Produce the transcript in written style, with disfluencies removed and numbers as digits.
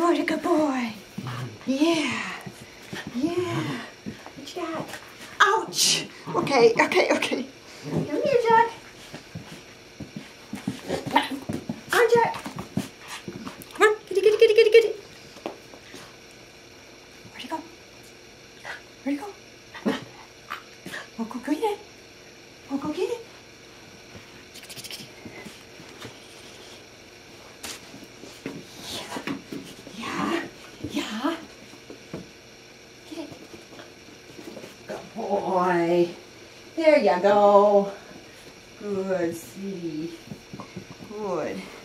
what a good boy. Yeah. Yeah. What you got? Ouch. Okay. Come here, Jack. Come on, Jack. Come on. Kitty. Where'd he go? Oh, go get it. Oh, go get it. Yeah. Get it. Good boy. There you go. Good, sweetie. Good.